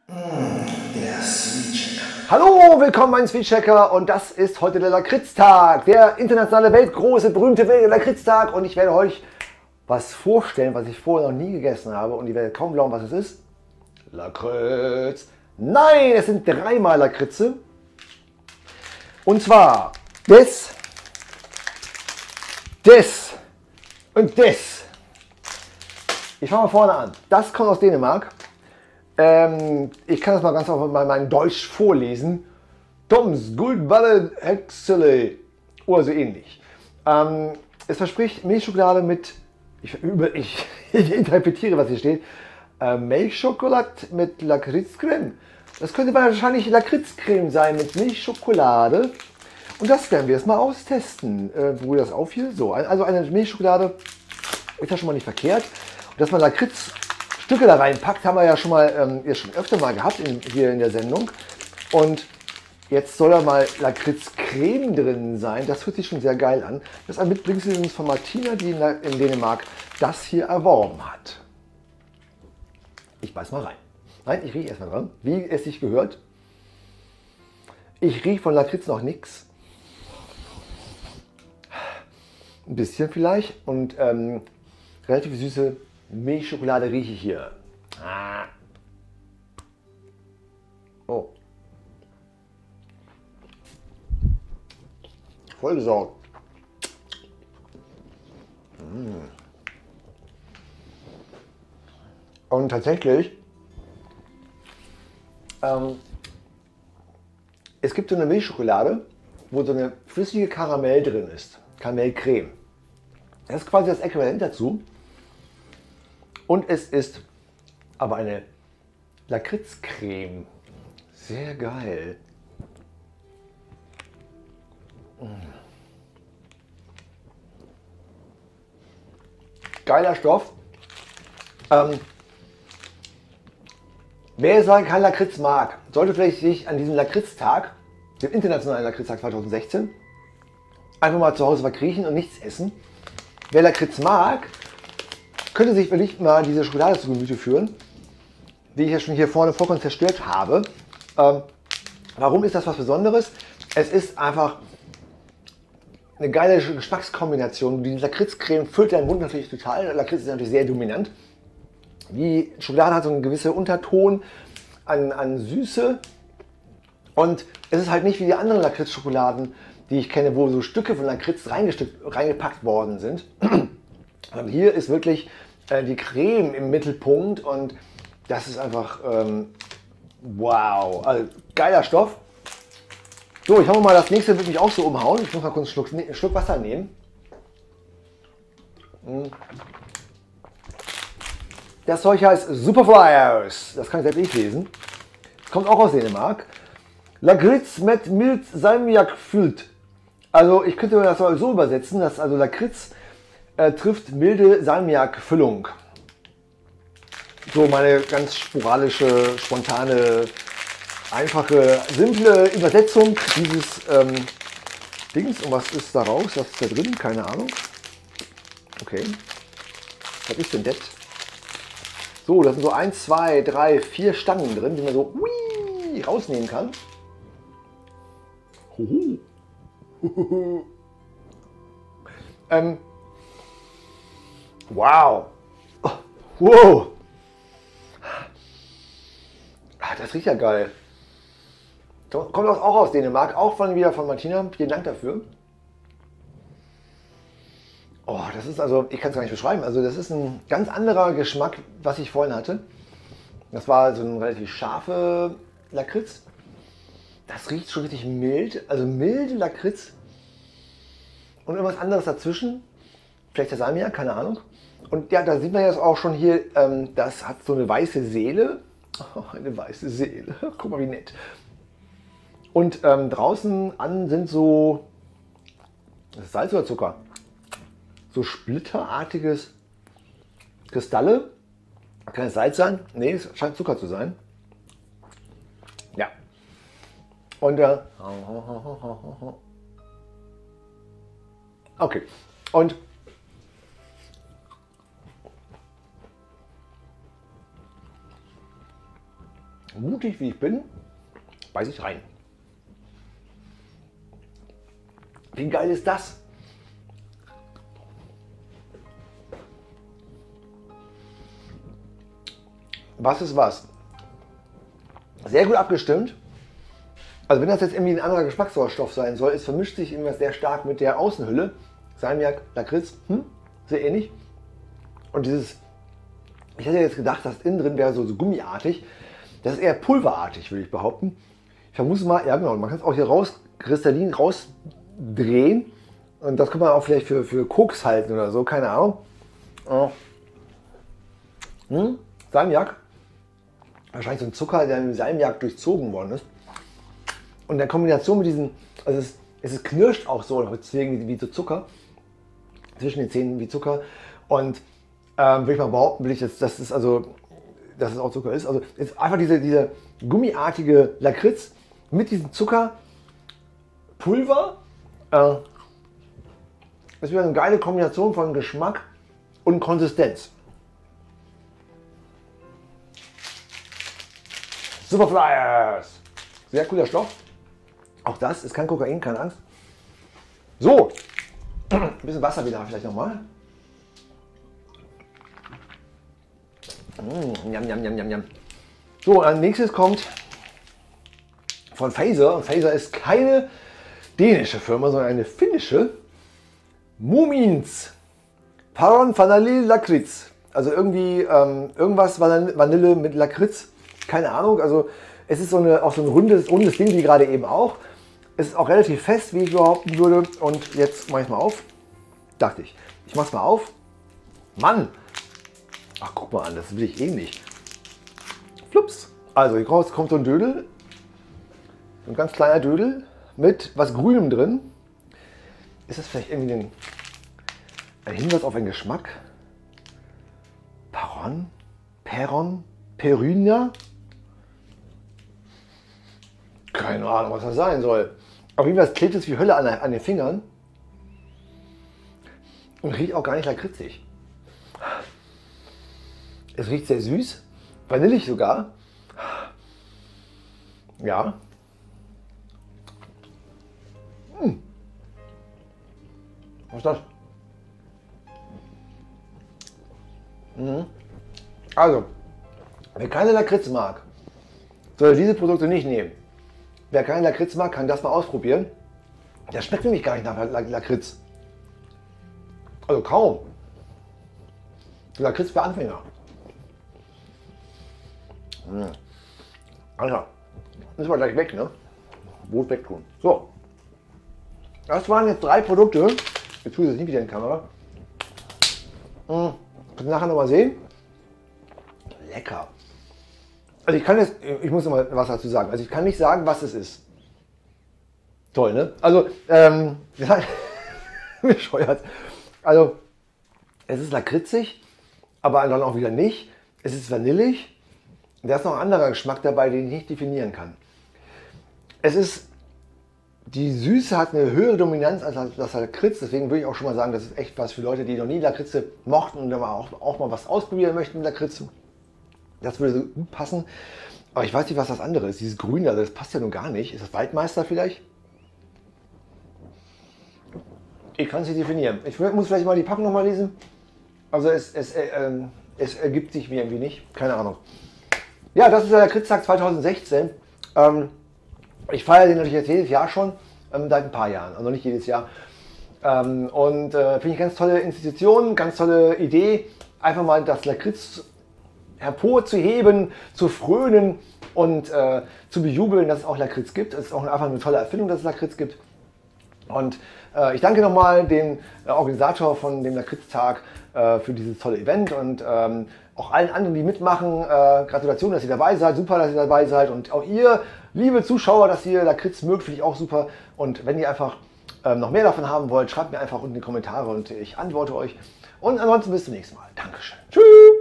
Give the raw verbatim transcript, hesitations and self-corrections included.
Der Sweet Checker. Hallo, willkommen mein Sweet Checker und das ist heute der Lakritztag, der internationale, weltgroße, berühmte Lakritztag und ich werde euch was vorstellen, was ich vorher noch nie gegessen habe und ihr werdet kaum glauben, was es ist. Lakritz. Nein, es sind dreimal Lakritze und zwar das, das und das. Ich fange mal vorne an. Das kommt aus Dänemark. Ähm, ich kann das mal ganz einfach mal mein Deutsch vorlesen. Toms Guldballe Hexele oder so ähnlich. Ähm, es verspricht Milchschokolade mit, ich, über, ich, ich interpretiere, was hier steht, äh, Milchschokolade mit Lakritzcreme. Das könnte wahrscheinlich Lakritzcreme sein mit Milchschokolade. Und das werden wir jetzt mal austesten. Äh, wo das auf hier? So, also eine Milchschokolade ist ja schon mal nicht verkehrt. Und dass man Lakritz Stücke da reinpackt, haben wir ja schon mal ähm, schon öfter mal gehabt in, hier in der Sendung. Und jetzt soll da mal Lakritzcreme drin sein. Das hört sich schon sehr geil an. Das ist ein Mitbringsel von Martina, die in, in Dänemark das hier erworben hat. Ich beiß mal rein. Nein, ich rieche erstmal dran, wie es sich gehört. Ich rieche von Lakritz noch nichts. Ein bisschen vielleicht und ähm, relativ süße Milchschokolade rieche ich hier. Ah. Oh. Vollgesaugt. Mm. Und tatsächlich, ähm, es gibt so eine Milchschokolade, wo so eine flüssige Karamell drin ist. Karamellcreme. Das ist quasi das Äquivalent dazu. Und es ist aber eine Lakritzcreme. Sehr geil. Mm. Geiler Stoff. Ähm, wer jetzt kein Lakritz mag, sollte vielleicht sich an diesem Lakritztag, dem internationalen Lakritztag zweitausendsechzehn, einfach mal zu Hause verkriechen und nichts essen. Wer Lakritz mag, könnte sich vielleicht mal diese Schokolade zu Gemüte führen, die ich ja schon hier vorne vollkommen zerstört habe. Ähm, warum ist das was Besonderes? Es ist einfach eine geile Geschmackskombination. Die Lakritzcreme füllt deinen Mund natürlich total. Lakritz ist natürlich sehr dominant. Die Schokolade hat so einen gewissen Unterton an, an Süße. Und es ist halt nicht wie die anderen Lakritzschokoladen, die ich kenne, wo so Stücke von Lakritz reingepackt worden sind. Und hier ist wirklich äh, die Creme im Mittelpunkt und das ist einfach ähm, wow, also, geiler Stoff. So, ich hoffe mal, das nächste wird mich auch so umhauen. Ich muss mal kurz einen Schluck, einen Schluck Wasser nehmen. Das Zeug heißt Superflyers. Das kann ich selbst nicht lesen. Kommt auch aus Dänemark. Lakritz mit mild Salmiak füllt. Also ich könnte das so übersetzen, dass also Lakritz äh, trifft milde Salmiak-Füllung. So meine ganz sporadische, spontane, einfache, simple Übersetzung dieses ähm, Dings. Und was ist daraus? Was ist da drin? Keine Ahnung. Okay. Was ist denn das? So, da sind so eins, zwei, drei, vier Stangen drin, die man so hui, rausnehmen kann. Huhu. Huhu. ähm, wow. Oh, wow. Ah, das riecht ja geil. Kommt auch aus Dänemark, auch von, wieder von Martina. Vielen Dank dafür. Oh, das ist also, ich kann es gar nicht beschreiben. Also das ist ein ganz anderer Geschmack, was ich vorhin hatte. Das war so ein relativ scharfe Lakritz. Das riecht schon richtig mild, also milde Lakritz und irgendwas anderes dazwischen. Vielleicht der Salmiak, keine Ahnung. Und ja, da sieht man jetzt auch schon hier, ähm, das hat so eine weiße Seele. Oh, eine weiße Seele. Guck mal, wie nett. Und ähm, draußen an sind so, das ist Salz oder Zucker? So splitterartiges Kristalle. Kann es Salz sein? Nee, es scheint Zucker zu sein. Ja. Und äh, okay. Und mutig wie ich bin, beiß ich rein. Wie geil ist das? Was ist was? Sehr gut abgestimmt. Also wenn das jetzt irgendwie ein anderer Geschmacksstoff sein soll, es vermischt sich immer sehr stark mit der Außenhülle. Salmiak, Lakritz, hm, sehr ähnlich. Und dieses, ich hätte jetzt gedacht, das innen drin wäre so, so gummiartig. Das ist eher pulverartig, würde ich behaupten. Ich vermute mal, ja genau, man kann es auch hier raus, kristallin rausdrehen. Und das kann man auch vielleicht für, für Koks halten oder so, keine Ahnung. Hm, Salmiak. Wahrscheinlich so ein Zucker, der mit Salmiak durchzogen worden ist. Und in der Kombination mit diesen, also es, es knirscht auch so, deswegen wie so Zucker, zwischen den Zähnen wie Zucker. Und ähm, würde ich mal behaupten, will ich jetzt, dass es also, dass es auch Zucker ist. Also es ist einfach diese, diese gummiartige Lakritz mit diesem Zuckerpulver. Äh, das ist wieder eine geile Kombination von Geschmack und Konsistenz. Superflyers! Sehr cooler Stoff. Auch das ist kein Kokain, keine Angst. So, ein bisschen Wasser wieder vielleicht nochmal. Mm, yum, yum, yum, yum, yum. So, als nächstes kommt von Fazer. Und Fazer ist keine dänische Firma, sondern eine finnische. Mumins Paron Vanille Lakritz. Also irgendwie ähm, irgendwas Vanille mit Lakritz. Keine Ahnung. Also es ist so eine, auch so ein rundes, rundes Ding wie gerade eben auch. Es ist auch relativ fest, wie ich behaupten würde. Und jetzt mache ich es mal auf. Dachte ich. Ich mache es mal auf. Mann! Ach, guck mal an, das will ich ähnlich. Flups. Also hier raus kommt so ein Dödel. Ein ganz kleiner Dödel mit was Grünem drin. Ist das vielleicht irgendwie ein, ein Hinweis auf einen Geschmack? Paron? Peron? Perunia? Keine Ahnung, was das sein soll. Auf jeden Fall klebt es wie Hölle an, an den Fingern. Und riecht auch gar nicht lakritzig. Es riecht sehr süß, vanillig sogar. Ja. Hm. Was ist das? Mhm. Also, wer keine Lakritz mag, soll diese Produkte nicht nehmen. Wer keine Lakritz mag, kann das mal ausprobieren. Das schmeckt nämlich gar nicht nach Lakritz. Also kaum. Lakritz für Anfänger. Hm. Alter, müssen wir gleich weg, ne? Brot wegtun. So. Das waren jetzt drei Produkte. Jetzt tue ich es nicht wieder in die Kamera. Hm. Kannst du nachher noch mal sehen. Lecker. Also ich kann jetzt, ich muss noch mal was dazu sagen. Also ich kann nicht sagen, was es ist. Toll, ne? Also, ähm, ja, bescheuert. Also, es ist lakritzig, aber dann auch wieder nicht. Es ist vanillig. Da ist noch ein anderer Geschmack dabei, den ich nicht definieren kann. Es ist, die Süße hat eine höhere Dominanz als das Lakritz, deswegen würde ich auch schon mal sagen, das ist echt was für Leute, die noch nie Lakritze mochten und auch, auch mal was ausprobieren möchten mit Lakritz. Das würde so gut passen. Aber ich weiß nicht, was das andere ist. Dieses Grüne, das passt ja nun gar nicht. Ist das Waldmeister vielleicht? Ich kann es nicht definieren. Ich muss vielleicht mal die Packung nochmal lesen. Also es, es, äh, äh, es ergibt sich mir irgendwie nicht. Keine Ahnung. Ja, das ist der Lakritztag zweitausendsechzehn. Ähm, ich feiere den natürlich jetzt jedes Jahr schon, ähm, seit ein paar Jahren, also nicht jedes Jahr. Ähm, und äh, finde ich ganz tolle Institution, ganz tolle Idee, einfach mal das Lakritz hervorzuheben, zu frönen und äh, zu bejubeln, dass es auch Lakritz gibt. Es ist auch einfach eine tolle Erfindung, dass es Lakritz gibt. Und äh, ich danke nochmal dem äh, Organisator von dem Lakritztag äh, für dieses tolle Event und ähm, auch allen anderen, die mitmachen. Äh, Gratulation, dass ihr dabei seid. Super, dass ihr dabei seid. Und auch ihr, liebe Zuschauer, dass ihr Lakritz mögt, finde ich auch super. Und wenn ihr einfach ähm, noch mehr davon haben wollt, schreibt mir einfach unten in die Kommentare und ich antworte euch. Und ansonsten bis zum nächsten Mal. Dankeschön. Tschüss.